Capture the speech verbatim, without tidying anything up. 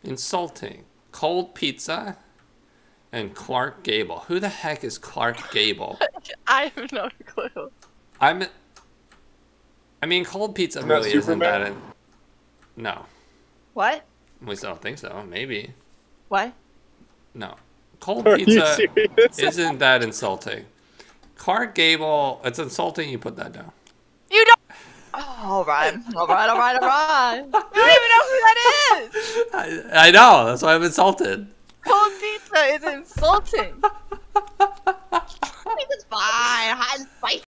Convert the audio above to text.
Insulting. Cold pizza and Clark Gable. Who the heck is Clark Gable? I have no clue. I'm. I mean, cold pizza Isn't that really isn't that. Superman? In, no. What? At least I don't think so. Maybe. What? No. Cold Are you pizza serious? isn't that insulting. Clark Gable, it's insulting. You put that down. You don't. Oh, all right, all right, all right, all right. You don't even know who that is. I, I know. That's why I'm insulted. Cold pizza is insulting. I think it's fine. Hot and spicy.